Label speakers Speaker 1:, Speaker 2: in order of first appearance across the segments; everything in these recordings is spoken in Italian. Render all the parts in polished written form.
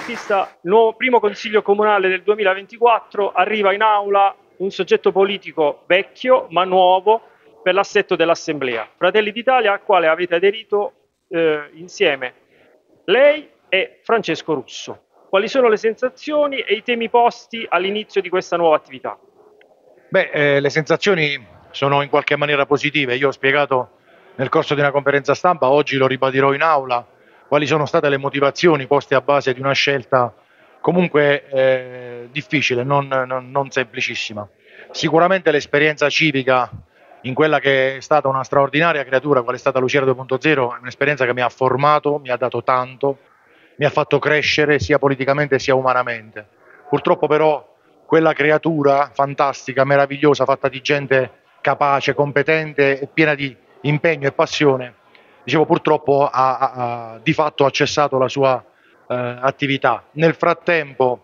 Speaker 1: Battista, primo Consiglio Comunale del 2024, arriva in aula un soggetto politico vecchio ma nuovo per l'assetto dell'Assemblea. Fratelli d'Italia, al quale avete aderito insieme lei e Francesco Russo. Quali sono le sensazioni e i temi posti all'inizio di questa nuova attività?
Speaker 2: Le sensazioni sono in qualche maniera positive. Io ho spiegato nel corso di una conferenza stampa, oggi lo ribadirò in aula, quali sono state le motivazioni poste a base di una scelta comunque difficile, non semplicissima. Sicuramente l'esperienza civica in quella che è stata una straordinaria creatura, quale è stata Lucera 2.0, è un'esperienza che mi ha formato, mi ha dato tanto, mi ha fatto crescere sia politicamente sia umanamente. Purtroppo però quella creatura fantastica, meravigliosa, fatta di gente capace, competente e piena di impegno e passione, dicevo, purtroppo di fatto ha cessato la sua attività. Nel frattempo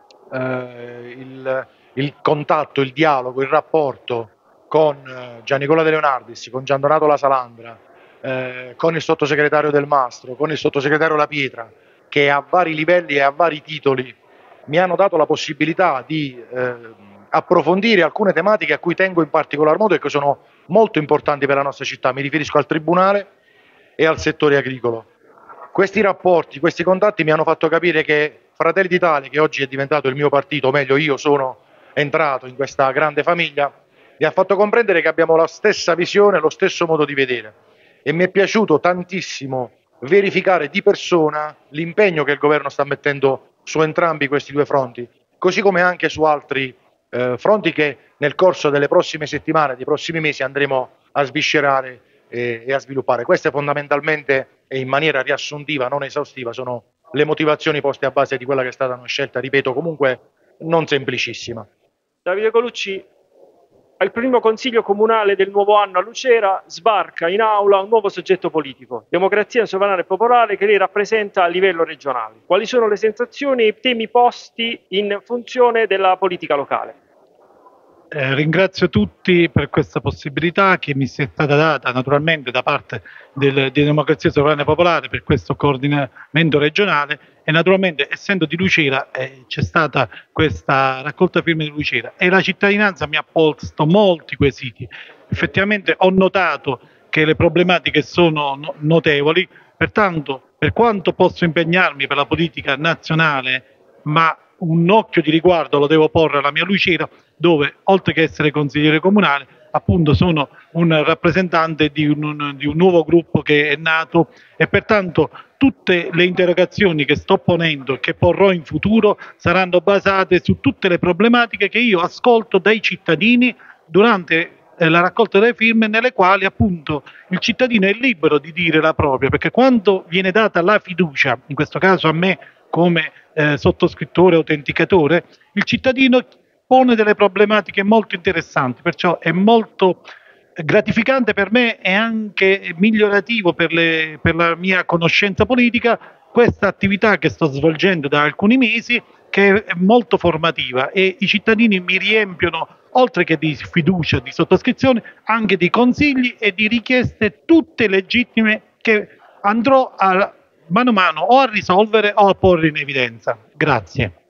Speaker 2: il contatto, il dialogo, il rapporto con Giannicola De Leonardis, con Gian Donato La Salandra, con il sottosegretario Del Mastro, con il sottosegretario La Pietra, che a vari livelli e a vari titoli mi hanno dato la possibilità di approfondire alcune tematiche a cui tengo in particolar modo e che sono molto importanti per la nostra città. Mi riferisco al Tribunale e al settore agricolo. Questi rapporti, questi contatti mi hanno fatto capire che Fratelli d'Italia, che oggi è diventato il mio partito, o meglio io sono entrato in questa grande famiglia, mi ha fatto comprendere che abbiamo la stessa visione, lo stesso modo di vedere, e mi è piaciuto tantissimo verificare di persona l'impegno che il governo sta mettendo su entrambi questi due fronti, così come anche su altri fronti che nel corso delle prossime settimane, dei prossimi mesi andremo a sviscerare e a sviluppare. Queste fondamentalmente e in maniera riassuntiva, non esaustiva, sono le motivazioni poste a base di quella che è stata una scelta, ripeto, comunque non semplicissima.
Speaker 1: Davide Colucci, al primo Consiglio Comunale del nuovo anno a Lucera sbarca in aula un nuovo soggetto politico, Democrazia Sovrana e Popolare, che lei rappresenta a livello regionale. Quali sono le sensazioni e i temi posti in funzione della politica locale?
Speaker 3: Ringrazio tutti per questa possibilità che mi sia stata data naturalmente da parte di Democrazia Sovrana e Popolare per questo coordinamento regionale e naturalmente essendo di Lucera c'è stata questa raccolta firme di Lucera e la cittadinanza mi ha posto molti quesiti. Effettivamente ho notato che le problematiche sono notevoli, pertanto per quanto posso impegnarmi per la politica nazionale, ma un occhio di riguardo lo devo porre alla mia Lucera, dove oltre che essere consigliere comunale, appunto sono un rappresentante di un nuovo gruppo che è nato e pertanto tutte le interrogazioni che sto ponendo e che porrò in futuro saranno basate su tutte le problematiche che io ascolto dai cittadini durante la raccolta delle firme, nelle quali appunto il cittadino è libero di dire la propria, perché quando viene data la fiducia, in questo caso a me come sottoscrittore autenticatore, il cittadino pone delle problematiche molto interessanti, perciò è molto gratificante per me e anche migliorativo per la mia conoscenza politica questa attività che sto svolgendo da alcuni mesi, che è molto formativa e i cittadini mi riempiono, oltre che di fiducia, di sottoscrizione, anche di consigli e di richieste tutte legittime che andrò a mano a mano o a risolvere o a porre in evidenza. Grazie.